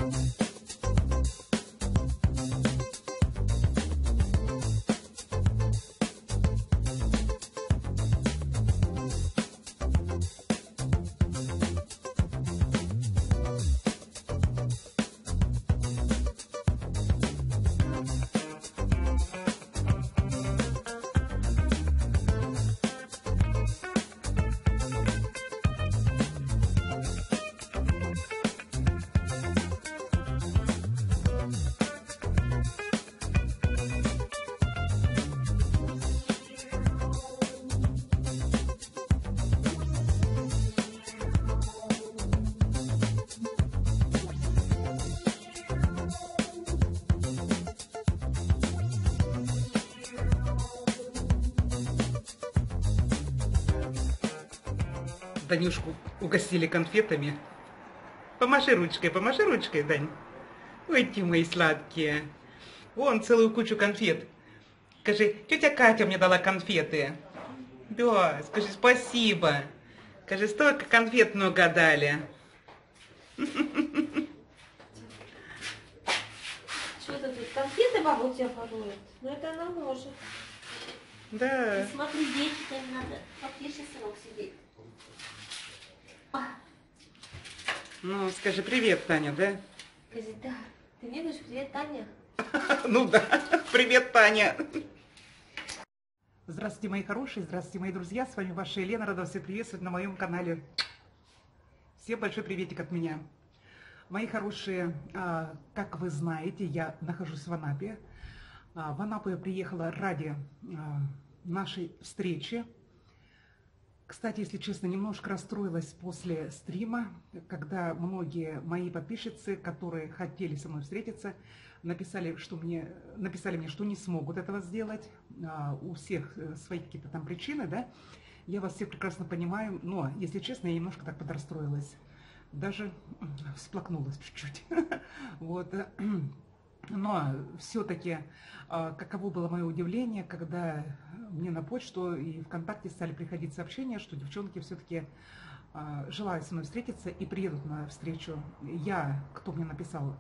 Данюшку угостили конфетами. Помаши ручкой, Дань. Ой, ты мои сладкие. Вон целую кучу конфет. Скажи, тетя Катя мне дала конфеты. Да, скажи спасибо. Скажи, столько конфет много дали. Что-то тут конфеты баба у тебя ворует. Ну это она может. Да. И смотри, вечно надо потише срок сидеть. Ну, скажи привет, Таня, да? Скажи, да. Ты мне говоришь, привет, Таня? Ну да, привет, Таня. Здравствуйте, мои хорошие, здравствуйте, мои друзья. С вами ваша Елена, рада всех приветствовать на моем канале. Всем большой приветик от меня. Мои хорошие, как вы знаете, я нахожусь в Анапе. В Анапу я приехала ради нашей встречи. Кстати, если честно, немножко расстроилась после стрима, когда многие мои подписчицы, которые хотели со мной встретиться, написали мне, что не смогут этого сделать. У всех свои какие-то там причины, да. Я вас всех прекрасно понимаю, но, если честно, я немножко так подрастроилась. Даже всплакнулась чуть-чуть. Вот. Но все-таки, каково было мое удивление, когда мне на почту и ВКонтакте стали приходить сообщения, что девчонки все-таки желают со мной встретиться и приедут на встречу. Кто мне написал,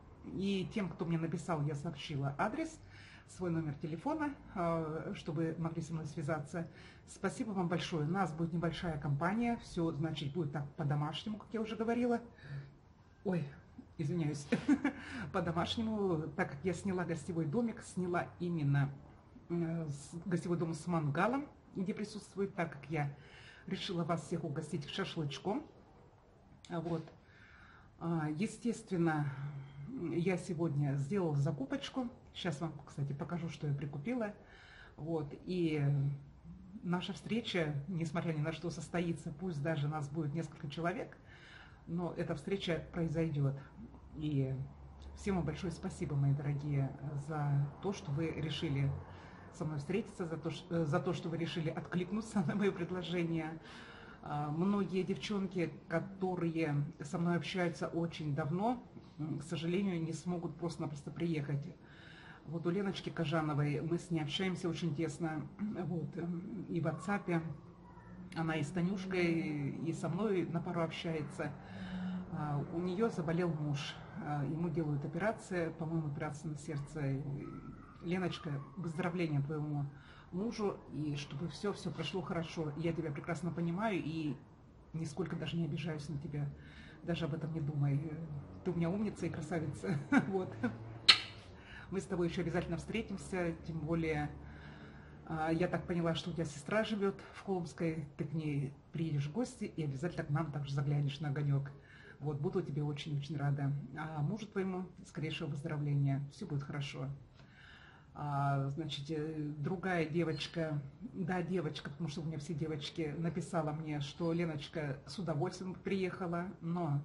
и тем, кто мне написал, я сообщила адрес, свой номер телефона, чтобы могли со мной связаться. Спасибо вам большое. У нас будет небольшая компания, все, значит, будет так по-домашнему, как я уже говорила. Ой, извиняюсь, по-домашнему, так как я сняла гостевой домик, сняла именно гостевой дом с мангалом, где присутствует, так как я решила вас всех угостить шашлычком. Вот. Естественно, я сегодня сделала закупочку. Сейчас вам, кстати, покажу, что я прикупила. Вот. И наша встреча, несмотря ни на что, состоится, пусть даже нас будет несколько человек, но эта встреча произойдет. И всем вам большое спасибо, мои дорогие, за то, что вы решили со мной встретиться, за то, что вы решили откликнуться на мое предложение. Многие девчонки, которые со мной общаются очень давно, к сожалению, не смогут просто-напросто приехать. Вот у Леночки Кожановой мы с ней общаемся очень тесно, вот, и в WhatsApp. Она и с Танюшкой, и со мной на пару общается. У нее заболел муж, ему делают операцию, по-моему, операцию на сердце. Леночка, выздоровления твоему мужу, и чтобы все прошло хорошо. Я тебя прекрасно понимаю и нисколько даже не обижаюсь на тебя, даже об этом не думай. Ты у меня умница и красавица. Вот. Мы с тобой еще обязательно встретимся, тем более я так поняла, что у тебя сестра живет в Холмской, ты к ней приедешь в гости и обязательно к нам также заглянешь на огонек. Вот, буду тебе очень-очень рада. А мужу твоему скорейшего выздоровления. Все будет хорошо. Значит, другая девочка, да, девочка, потому что у меня все девочки, написала мне, что Леночка с удовольствием приехала, но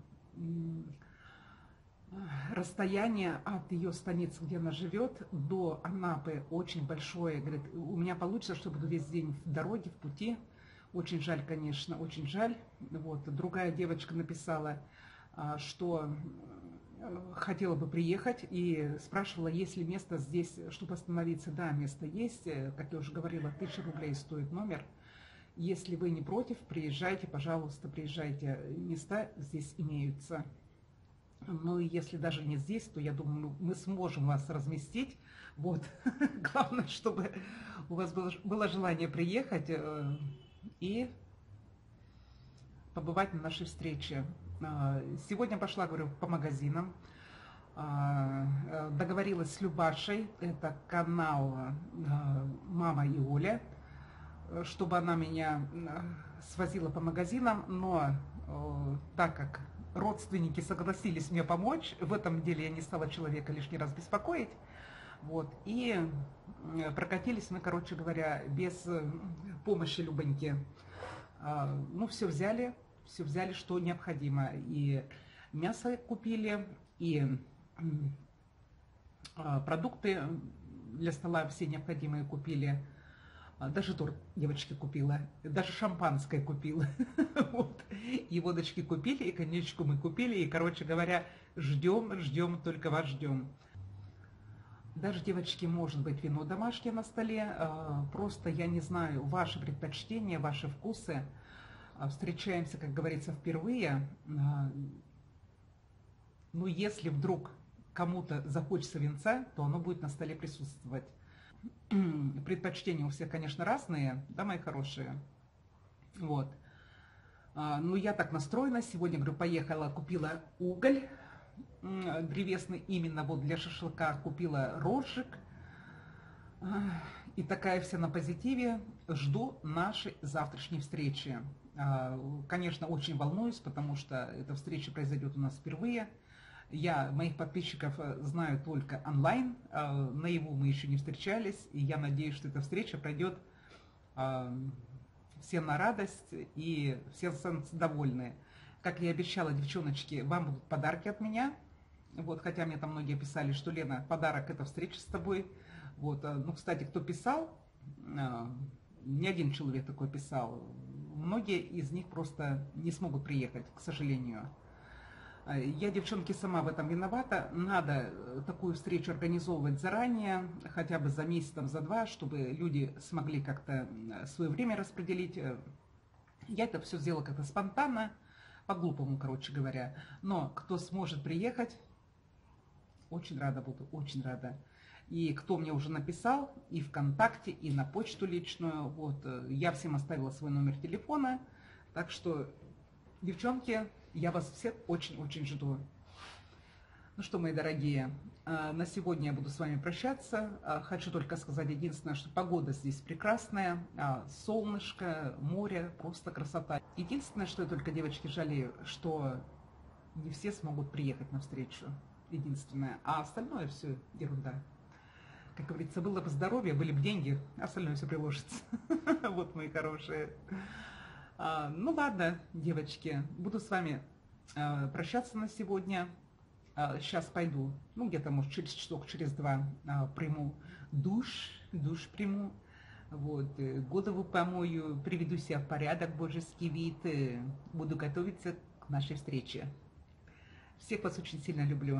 расстояние от ее станицы, где она живет, до Анапы очень большое. Говорит, у меня получится, что буду весь день в дороге, в пути. Очень жаль, конечно, очень жаль. Вот. Другая девочка написала, что хотела бы приехать и спрашивала, есть ли место здесь, чтобы остановиться. Да, место есть, как я уже говорила, 1000 рублей стоит номер. Если вы не против, приезжайте, пожалуйста, приезжайте. Места здесь имеются. Ну и если даже не здесь, то я думаю, мы сможем вас разместить. Вот. Главное, чтобы у вас было желание приехать и побывать на нашей встрече. Сегодня пошла, говорю, по магазинам. Договорилась с Любашей, это канал «Мама и Оля», чтобы она меня свозила по магазинам, но так как родственники согласились мне помочь, в этом деле я не стала человека лишний раз беспокоить, вот, и прокатились мы, короче говоря, без помощи Любоньки. Ну, все взяли, что необходимо, и мясо купили, и продукты для стола все необходимые купили. Даже торт девочки купила, даже шампанское купила. Вот. И водочки купили, и коньячку мы купили, и, короче говоря, ждем, только вас ждем. Даже, девочки, может быть, вино домашнее на столе, просто я не знаю, ваши предпочтения, ваши вкусы. Встречаемся, как говорится, впервые. Ну, если вдруг кому-то захочется винца, то оно будет на столе присутствовать. Предпочтения у всех, конечно, разные, да, мои хорошие. Вот. Ну, я так настроена. Сегодня, говорю, поехала, купила уголь древесный, именно вот для шашлыка, купила розжиг. И такая вся на позитиве. Жду нашей завтрашней встречи. Конечно, очень волнуюсь, потому что эта встреча произойдет у нас впервые. Я моих подписчиков знаю только онлайн, наяву мы еще не встречались, и я надеюсь, что эта встреча пройдет всем на радость и все останутся довольны. Как я и обещала, девчоночки, вам будут подарки от меня. Вот, хотя мне там многие писали, что Лена, подарок — это встреча с тобой. Вот, ну, кстати, кто писал, не один человек такой писал. Многие из них просто не смогут приехать, к сожалению. Я, девчонки, сама в этом виновата. Надо такую встречу организовывать заранее, хотя бы за месяц, за два, чтобы люди смогли как-то свое время распределить. Я это все сделала как-то спонтанно, по-глупому, короче говоря. Но кто сможет приехать, очень рада буду, очень рада. И кто мне уже написал, и ВКонтакте, и на почту личную, вот, я всем оставила свой номер телефона. Так что, девчонки, я вас всех очень-очень жду. Ну что, мои дорогие, на сегодня я буду с вами прощаться. Хочу только сказать единственное, что погода здесь прекрасная, солнышко, море, просто красота. Единственное, что я только, девочки, жалею, что не все смогут приехать навстречу. Единственное. А остальное все ерунда. Как говорится, было бы здоровье, были бы деньги, остальное все приложится. Вот, мои хорошие. Ну ладно, девочки, буду с вами прощаться на сегодня. Сейчас пойду, ну где-то, может, через часок, через два приму душ приму. Вот, голову помою, приведу себя в порядок, божеский вид, буду готовиться к нашей встрече. Всех вас очень сильно люблю.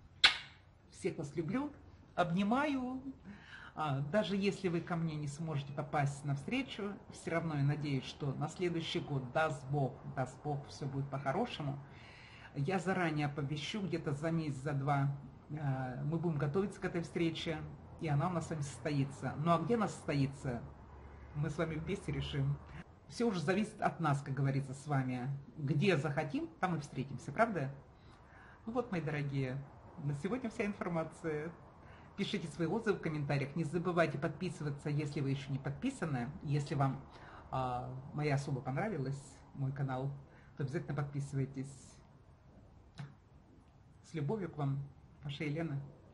Всех вас люблю, обнимаю. Даже если вы ко мне не сможете попасть на встречу, все равно я надеюсь, что на следующий год, даст Бог, все будет по-хорошему. Я заранее оповещу, где-то за месяц, за два мы будем готовиться к этой встрече, и она у нас с вами состоится. Ну а где она состоится, мы с вами вместе решим. Все уже зависит от нас, как говорится, с вами. Где захотим, там и встретимся, правда? Ну вот, мои дорогие, на сегодня вся информация. Пишите свои отзывы в комментариях. Не забывайте подписываться, если вы еще не подписаны. Если вам моя особо понравилась, мой канал, то обязательно подписывайтесь. С любовью к вам, ваша Елена.